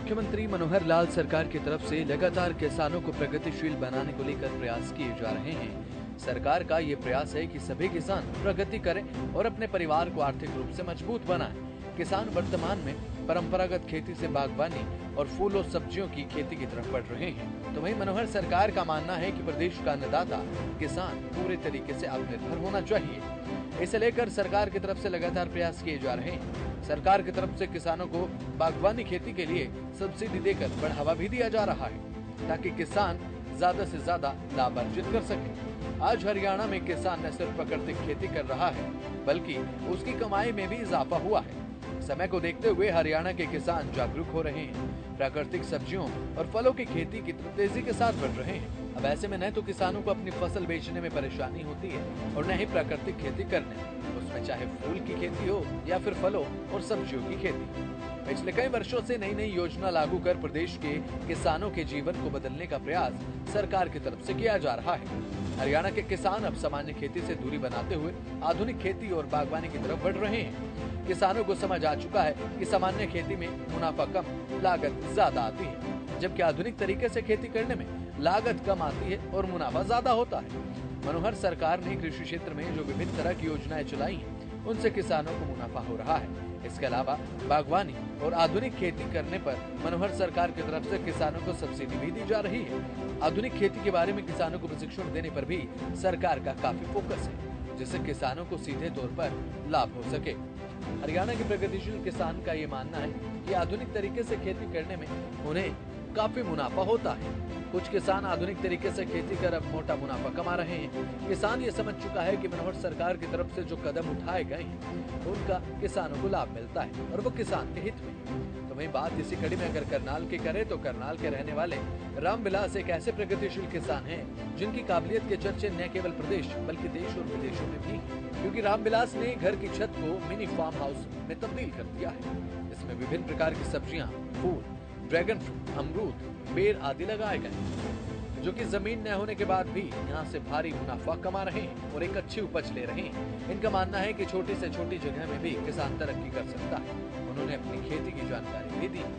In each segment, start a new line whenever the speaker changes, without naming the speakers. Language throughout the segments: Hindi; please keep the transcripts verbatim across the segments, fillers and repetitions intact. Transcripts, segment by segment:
मुख्यमंत्री मनोहर लाल सरकार की तरफ से लगातार किसानों को प्रगतिशील बनाने को लेकर प्रयास किए जा रहे हैं। सरकार का ये प्रयास है कि सभी किसान प्रगति करें और अपने परिवार को आर्थिक रूप से मजबूत बनाएं। किसान वर्तमान में परंपरागत खेती से बागवानी और फूल और सब्जियों की खेती की तरफ बढ़ रहे हैं। तो वहीं मनोहर सरकार का मानना है कि प्रदेश का अन्नदाता किसान पूरे तरीके से आत्मनिर्भर होना चाहिए। इसे लेकर सरकार की तरफ से लगातार प्रयास किए जा रहे हैं। सरकार की तरफ से किसानों को बागवानी खेती के लिए सब्सिडी देकर बढ़ावा भी दिया जा रहा है ताकि किसान ज्यादा से ज्यादा लाभ अर्जित कर सके। आज हरियाणा में किसान न सिर्फ प्राकृतिक खेती कर रहा है बल्कि उसकी कमाई में भी इजाफा हुआ है। समय को देखते हुए हरियाणा के किसान जागरूक हो रहे हैं, प्राकृतिक सब्जियों और फलों की खेती की तरफ तेजी के साथ बढ़ रहे हैं। अब ऐसे में न तो किसानों को अपनी फसल बेचने में परेशानी होती है और न ही प्राकृतिक खेती करने में, उसमें चाहे फूल की खेती हो या फिर फलों और सब्जियों की खेती। पिछले कई वर्षों से नई नई योजना लागू कर प्रदेश के किसानों के जीवन को बदलने का प्रयास सरकार की तरफ से किया जा रहा है। हरियाणा के किसान अब सामान्य खेती से दूरी बनाते हुए आधुनिक खेती और बागवानी की तरफ बढ़ रहे हैं। किसानों को समझ आ चुका है कि सामान्य खेती में मुनाफा कम, लागत ज्यादा आती है, जबकि आधुनिक तरीके से खेती करने में लागत कम आती है और मुनाफा ज्यादा होता है। मनोहर सरकार ने कृषि क्षेत्र में जो विभिन्न तरह की योजनाएं चलाई हैं, उनसे किसानों को मुनाफा हो रहा है। इसके अलावा बागवानी और आधुनिक खेती करने पर मनोहर सरकार की तरफ से किसानों को सब्सिडी भी दी जा रही है। आधुनिक खेती के बारे में किसानों को प्रशिक्षण देने पर भी सरकार का काफी फोकस है, जिससे किसानों को सीधे तौर पर लाभ हो सके। हरियाणा के प्रगतिशील किसान का ये मानना है कि आधुनिक तरीके से खेती करने में उन्हें काफी मुनाफा होता है। कुछ किसान आधुनिक तरीके से खेती कर अब मोटा मुनाफा कमा रहे हैं। किसान ये समझ चुका है कि मनोहर सरकार की तरफ से जो कदम उठाए गए हैं उनका किसानों को लाभ मिलता है और वो किसान के हित में। तो वही बात इसी कड़ी में अगर करनाल की करें तो करनाल के रहने वाले रामविलास एक ऐसे प्रगतिशील किसान हैं जिनकी काबिलियत के चर्चे न केवल प्रदेश बल्कि देश और विदेशों में भी हैं, क्योंकि रामविलास ने घर की छत को मिनी फार्म हाउस में तब्दील कर दिया है। इसमें विभिन्न प्रकार की सब्जियां, फूल, ड्रैगन फ्रूट, अमरूद, बेर आदि लगाए गए, जो कि जमीन न होने के बाद भी यहाँ से भारी मुनाफा कमा रहे हैं और एक अच्छी उपज ले रहे हैं। इनका मानना है कि छोटी से छोटी जगह में भी किसान तरक्की कर सकता है। उन्होंने अपनी खेती की जानकारी भी दी।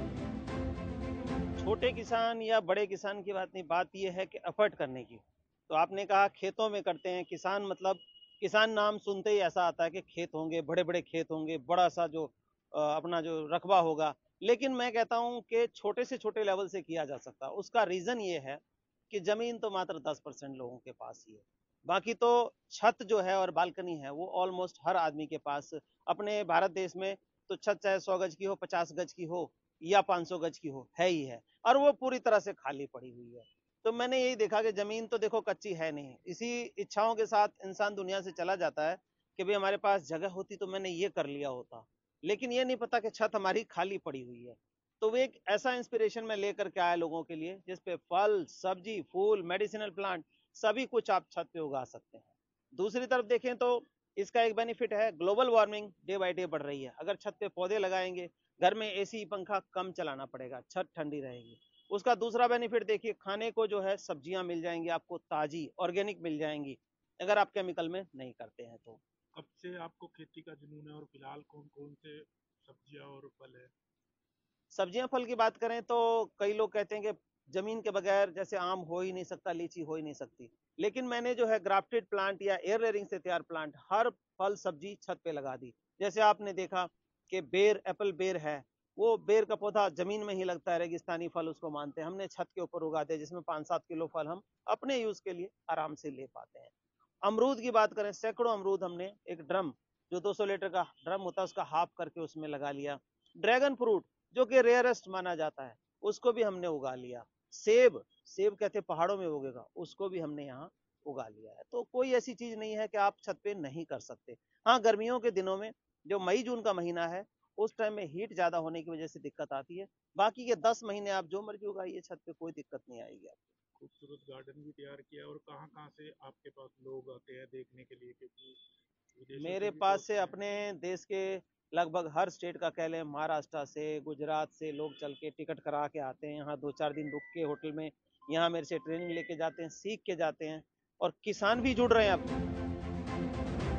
छोटे किसान या बड़े किसान की बात नहीं, बात यह है कि एफर्ट करने की। तो आपने कहा खेतों में करते हैं किसान, मतलब किसान नाम सुनते ही ऐसा आता है कि खेत होंगे, बड़े बड़े खेत होंगे, बड़ा सा जो अ, अपना जो रकबा होगा। लेकिन मैं कहता हूं कि छोटे से छोटे लेवल से किया जा सकता है। उसका रीजन ये है कि जमीन तो मात्र दस परसेंट लोगों के पास ही है। बाकी तो छत जो है और बालकनी है वो ऑलमोस्ट हर आदमी के पास। अपने भारत देश में तो छत चाहे सौ गज की हो, पचास गज की हो या पाँच सौ गज की हो, है ही है, और वो पूरी तरह से खाली पड़ी हुई है। तो मैंने यही देखा कि जमीन तो देखो कच्ची है नहीं। इसी इच्छाओं के साथ इंसान दुनिया से चला जाता है कि भाई हमारे पास जगह होती तो मैंने ये कर लिया होता, लेकिन ये नहीं पता कि छत हमारी खाली पड़ी हुई है। तो वो एक ऐसा इंस्पिरेशन में लेकर के आया लोगों के लिए, जिसपे फल, सब्जी, फूल, मेडिसिनल प्लांट सभी कुछ आप छत पे उगा सकते हैं। दूसरी तरफ देखें तो इसका एक बेनिफिट है, global warming day by day बढ़ रही है। अगर छत पे पौधे लगाएंगे, घर में एसी पंखा कम चलाना पड़ेगा, छत ठंडी रहेगी। उसका दूसरा बेनिफिट देखिए, खाने को जो है सब्जियां मिल जाएंगी आपको, ताजी ऑर्गेनिक मिल जाएंगी, अगर आप केमिकल में नहीं करते हैं तो।
कब से आपको खेती का जुनून है और फिलहाल कौन कौन से सब्जियां और फल है?
सब्जियां फल की बात करें तो कई लोग कहते हैं कि जमीन के बगैर जैसे आम हो ही नहीं सकता, लीची हो ही नहीं सकती, लेकिन मैंने जो है ग्राफ्टेड प्लांट या एयर रेयरिंग से तैयार प्लांट हर फल सब्जी छत पे लगा दी। जैसे आपने देखा कि बेर, एप्पल बेर है, वो बेर का पौधा जमीन में ही लगता है, रेगिस्तानी फल उसको मानते हैं, हमने छत के ऊपर उगा दिया, जिसमें पाँच सात किलो फल हम अपने यूज के लिए आराम से ले पाते हैं। अमरूद की बात करें, सैकड़ों अमरूद हमने एक ड्रम, जो दो सौ लीटर का ड्रम होता है उसका हाफ करके उसमें लगा लिया। ड्रैगन फ्रूट जो कि रेयरेस्ट माना जाता है, उसको भी हमने उगा लिया। सेब, सेब कहते हैं पहाड़ों में उगेगा, उसको भी हमने यहाँ उगा लिया है। तो कोई ऐसी चीज नहीं है कि आप छत पे नहीं कर सकते। हाँ, गर्मियों के दिनों में जो मई जून का महीना है, उस टाइम में हीट ज्यादा होने की वजह से दिक्कत आती है। बाकी के दस महीने आप जो मर्जी उगाइए छत पे, कोई दिक्कत नहीं आएगी आपको।
खूबसूरत गार्डन भी तैयार किया, और कहाँ कहाँ से आपके पास लोग आते हैं देखने के लिए, क्योंकि विदेशों से
मेरे
भी
पास
बहुत
से
हैं।
अपने देश के लगभग हर स्टेट का कह लें, महाराष्ट्र से, गुजरात से लोग चल के टिकट करा के आते हैं, यहाँ दो चार दिन रुक के होटल में यहाँ मेरे से ट्रेनिंग लेके जाते हैं, सीख के जाते हैं, और किसान भी जुड़ रहे हैं अब।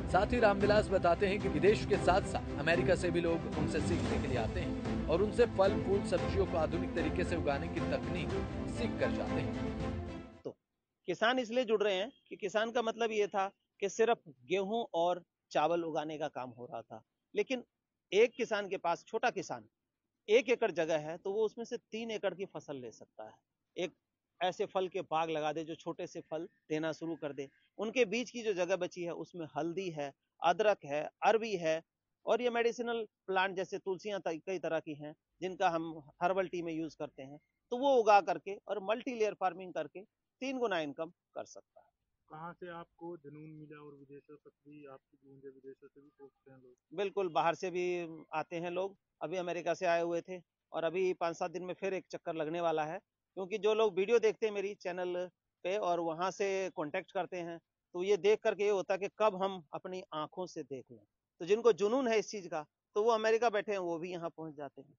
साथ ही रामविलास बताते हैं कि देश के साथ साथ अमेरिका से भी लोग उनसे सीखने के लिए आते हैं और उनसे फल फूल सब्जियों को आधुनिक तरीके से उगाने की तकनीक सीख कर जाते हैं।
तो किसान इसलिए जुड़ रहे हैं कि किसान का मतलब ये था कि सिर्फ गेहूं और चावल उगाने का काम हो रहा था, लेकिन एक किसान के पास, छोटा किसान, एक एकड़ जगह है तो वो उसमें से तीन एकड़ की फसल ले सकता है। एक ऐसे फल के बाग लगा दे जो छोटे से फल देना शुरू कर दे। उनके बीच की जो जगह बची है उसमें हल्दी है, अदरक है, अरवी है और ये मेडिसिनल प्लांट जैसे तुलसियां कई तरह की हैं जिनका हम हर्बल टी में यूज करते हैं, तो वो उगा करके और मल्टी लेयर फार्मिंग करके तीन गुना इनकम कर सकता है।
कहाँ से आपको जुनून मिला और विदेशों तक भी आपकी गूंजे, विदेशों से भी पूछते हैं लोग?
बिल्कुल, बाहर से भी आते हैं लोग। अभी अमेरिका से आए हुए थे और अभी पाँच सात दिन में फिर एक चक्कर लगने वाला है, क्योंकि जो लोग वीडियो देखते हैं मेरी चैनल पे और वहां से कांटेक्ट करते हैं, तो ये देख करके ये होता है कि कब हम अपनी आंखों से देख लें। तो जिनको जुनून है इस चीज का, तो वो अमेरिका बैठे हैं, वो भी यहाँ पहुंच जाते हैं।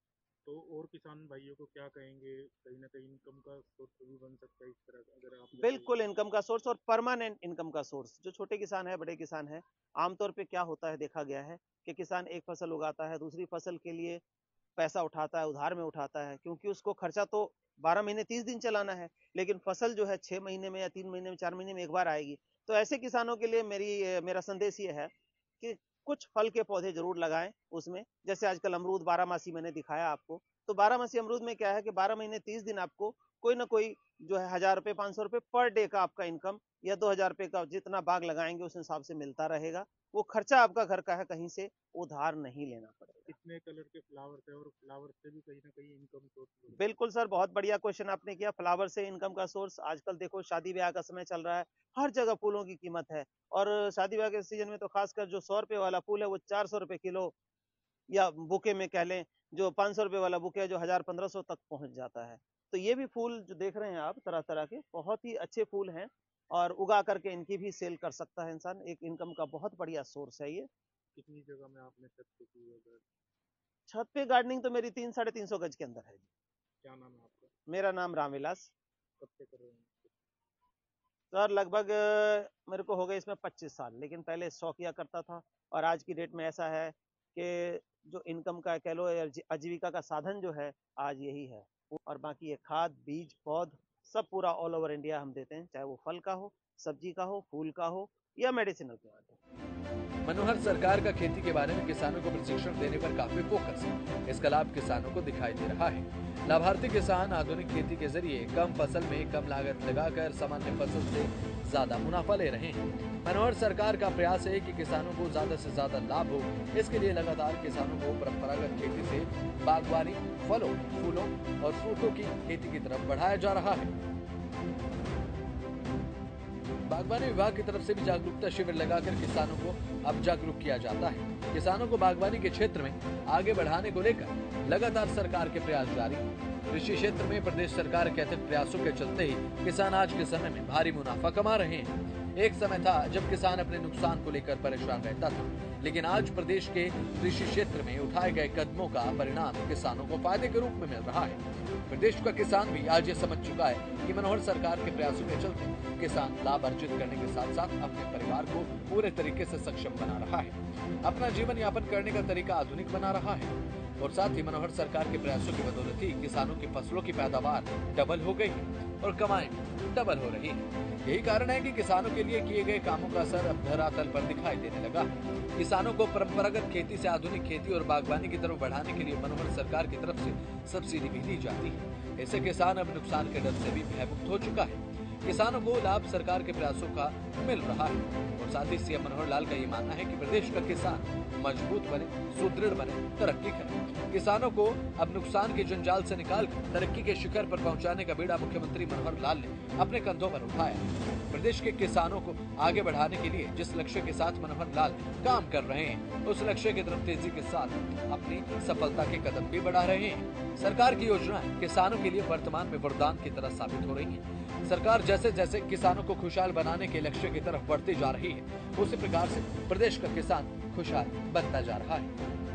तो और किसान भाइयों को क्या कहेंगे? कहीं ना कहीं इनकम का सोर्स भी बन सकता है इस तरह का, अगर आप जैसे
बिल्कुल इनकम का सोर्स और परमानेंट इनकम का सोर्स। जो छोटे किसान है, बड़े किसान है, आमतौर पे क्या होता है, देखा गया है कि किसान एक फसल उगाता है, दूसरी फसल के लिए पैसा उठाता है, उधार में उठाता है, क्योंकि उसको खर्चा तो बारह महीने तीस दिन चलाना है, लेकिन फसल जो है छह महीने में या तीन महीने में, चार महीने में एक बार आएगी। तो ऐसे किसानों के लिए मेरी मेरा संदेश ये है कि कुछ फल के पौधे जरूर लगाएं उसमें। जैसे आजकल अमरूद बारहमासी मैंने दिखाया आपको, तो बारहमासी अमरूद में क्या है कि बारह महीने तीस दिन आपको कोई ना कोई जो है हजार रुपए, पांच सौ रुपए पर डे का आपका इनकम, या दो हजार रुपए का जितना बाग लगाएंगे उस हिसाब से मिलता रहेगा। वो खर्चा आपका घर का है, कहीं से उधार नहीं लेना पड़ेगा।
कितने कलर के फ्लावर्स है और फ्लावर से भी कहीं ना कहीं इनकम सोर्स?
बिल्कुल सर, बहुत बढ़िया क्वेश्चन आपने किया। फ्लावर से इनकम का सोर्स, आजकल देखो शादी ब्याह का समय चल रहा है, हर जगह फूलों की कीमत है और शादी ब्याह के सीजन में तो खासकर जो सौ रुपए वाला फूल है वो चार सौ रुपए किलो, या बुके में कह लें जो पाँच सौ रुपए वाला बुके है जो हजार पंद्रह सौ तक पहुंच जाता है। तो ये भी फूल जो देख रहे हैं आप, तरह तरह के बहुत ही अच्छे फूल हैं और उगा करके इनकी भी सेल कर सकता है इंसान। एक इनकम का बहुत बढ़िया सोर्स है ये।
कितनी जगह में आपने छत पे की है?
छत पे गार्डनिंग तो मेरी तीन साढ़े तीन सौ गज के अंदर है जी।
क्या नाम है आपका?
मेरा नाम रामविलास।
कब से कर रहे हैं?
सर लगभग अ, मेरे को हो गए इसमें पच्चीस साल, लेकिन पहले शौक किया करता था और आज की डेट में ऐसा है कि जो इनकम का कह लो या जी- आजीविका का साधन जो है आज यही है। और बाकी ये खाद बीज पौध सब पूरा ऑल ओवर इंडिया हम देते हैं, चाहे वो फल का हो, सब्जी का हो, फूल का हो या मेडिसिनल प्लांट हो।
मनोहर सरकार का खेती के बारे में किसानों को प्रशिक्षण देने पर काफी फोकस है। इसका लाभ किसानों को दिखाई दे रहा है। लाभार्थी किसान आधुनिक खेती के जरिए कम फसल में कम लागत लगाकर सामान्य फसल से ज्यादा मुनाफा ले रहे हैं। मनोहर सरकार का प्रयास है कि किसानों को ज्यादा से ज्यादा लाभ हो। इसके लिए लगातार किसानों को परंपरागत खेती से बागवानी, फलों, फूलों और फ्रूटों की खेती की तरफ बढ़ाया जा रहा है। बागवानी विभाग की तरफ से भी जागरूकता शिविर लगाकर किसानों को अब जागरूक किया जाता है। किसानों को बागवानी के क्षेत्र में आगे बढ़ाने को लेकर लगातार सरकार के प्रयास जारी हैं। कृषि क्षेत्र में प्रदेश सरकार के अथक प्रयासों के चलते ही किसान आज के समय में भारी मुनाफा कमा रहे हैं। एक समय था जब किसान अपने नुकसान को लेकर परेशान रहता था, लेकिन आज प्रदेश के कृषि क्षेत्र में उठाए गए कदमों का परिणाम किसानों को फायदे के रूप में मिल रहा है। प्रदेश का किसान भी आज ये समझ चुका है कि मनोहर सरकार के प्रयासों के चलते किसान लाभ अर्जित करने के साथ साथ अपने परिवार को पूरे तरीके से सक्षम बना रहा है, अपना जीवन यापन करने का तरीका आधुनिक बना रहा है और साथ ही मनोहर सरकार के प्रयासों की बदौलत ही किसानों की फसलों की पैदावार डबल हो गई है और कमाई डबल हो रही है। यही कारण है कि किसानों के लिए किए गए कामों का असर अब धरातल पर दिखाई देने लगा। किसानों को परंपरागत खेती से आधुनिक खेती और बागवानी की तरफ बढ़ाने के लिए मनोहर सरकार की तरफ से सब्सिडी भी दी जाती है। इससे किसान अब नुकसान के डर से भी भयमुक्त हो चुका है। किसानों को लाभ सरकार के प्रयासों का मिल रहा है और साथ ही सीएम मनोहर लाल का ये मानना है कि प्रदेश का किसान मजबूत बने, सुदृढ़ बने, तरक्की करे। किसानों को अब नुकसान के जंजाल से निकालकर तरक्की के शिखर पर पहुंचाने का बीड़ा मुख्यमंत्री मनोहर लाल ने अपने कंधों पर उठाया। प्रदेश के किसानों को आगे बढ़ाने के लिए जिस लक्ष्य के साथ मनोहर लाल काम कर रहे हैं, उस लक्ष्य की तरफ तेजी के साथ अपनी सफलता के कदम भी बढ़ा रहे हैं। सरकार की योजनाएं किसानों के लिए वर्तमान में वरदान की तरह साबित हो रही हैं। सरकार जैसे जैसे किसानों को खुशहाल बनाने के लक्ष्य की तरफ बढ़ती जा रही है, उसी प्रकार से प्रदेश का किसान खुशहाल बनता जा रहा है।